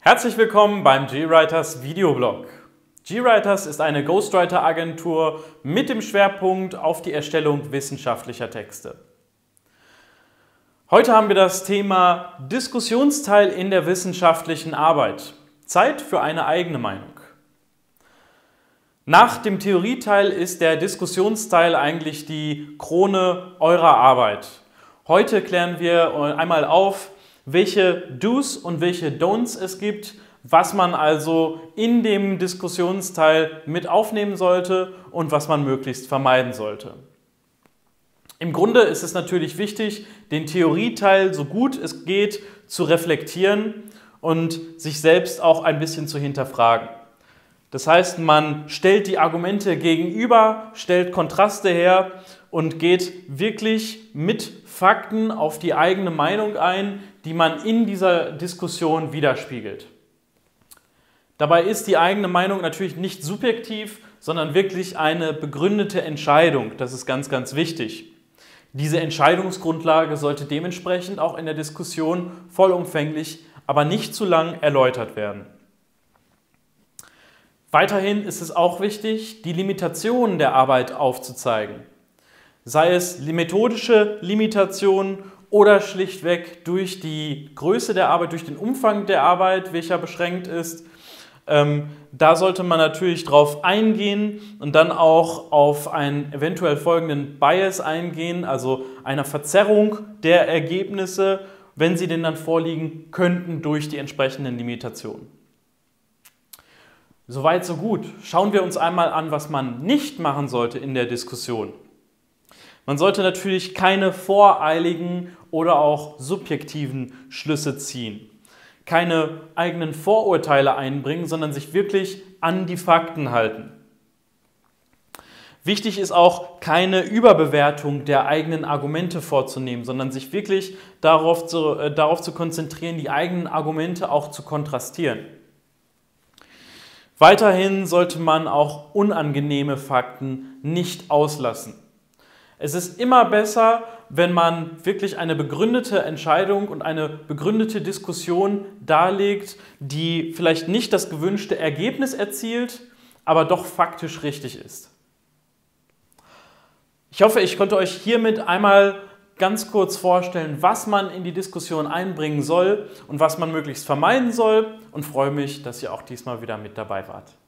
Herzlich willkommen beim GWriters Videoblog. GWriters ist eine Ghostwriter-Agentur mit dem Schwerpunkt auf die Erstellung wissenschaftlicher Texte. Heute haben wir das Thema Diskussionsteil in der wissenschaftlichen Arbeit. Zeit für eine eigene Meinung. Nach dem Theorieteil ist der Diskussionsteil eigentlich die Krone eurer Arbeit. Heute klären wir einmal auf, welche Do's und welche Don'ts es gibt, was man also in dem Diskussionsteil mit aufnehmen sollte und was man möglichst vermeiden sollte. Im Grunde ist es natürlich wichtig, den Theorieteil so gut es geht zu reflektieren und sich selbst auch ein bisschen zu hinterfragen. Das heißt, man stellt die Argumente gegenüber, stellt Kontraste her und geht wirklich mit Fakten auf die eigene Meinung ein, die man in dieser Diskussion widerspiegelt. Dabei ist die eigene Meinung natürlich nicht subjektiv, sondern wirklich eine begründete Entscheidung. Das ist ganz, ganz wichtig. Diese Entscheidungsgrundlage sollte dementsprechend auch in der Diskussion vollumfänglich, aber nicht zu lang erläutert werden. Weiterhin ist es auch wichtig, die Limitationen der Arbeit aufzuzeigen. Sei es methodische Limitationen oder schlichtweg durch die Größe der Arbeit, durch den Umfang der Arbeit, welcher beschränkt ist. Da sollte man natürlich drauf eingehen und dann auch auf einen eventuell folgenden Bias eingehen, also einer Verzerrung der Ergebnisse, wenn sie denn dann vorliegen könnten durch die entsprechenden Limitationen. Soweit, so gut. Schauen wir uns einmal an, was man nicht machen sollte in der Diskussion. Man sollte natürlich keine voreiligen oder auch subjektiven Schlüsse ziehen, keine eigenen Vorurteile einbringen, sondern sich wirklich an die Fakten halten. Wichtig ist auch, keine Überbewertung der eigenen Argumente vorzunehmen, sondern sich wirklich darauf zu konzentrieren, die eigenen Argumente auch zu kontrastieren. Weiterhin sollte man auch unangenehme Fakten nicht auslassen. Es ist immer besser, wenn man wirklich eine begründete Entscheidung und eine begründete Diskussion darlegt, die vielleicht nicht das gewünschte Ergebnis erzielt, aber doch faktisch richtig ist. Ich hoffe, ich konnte euch hiermit einmal ganz kurz vorstellen, was man in die Diskussion einbringen soll und was man möglichst vermeiden soll, und freue mich, dass ihr auch diesmal wieder mit dabei wart.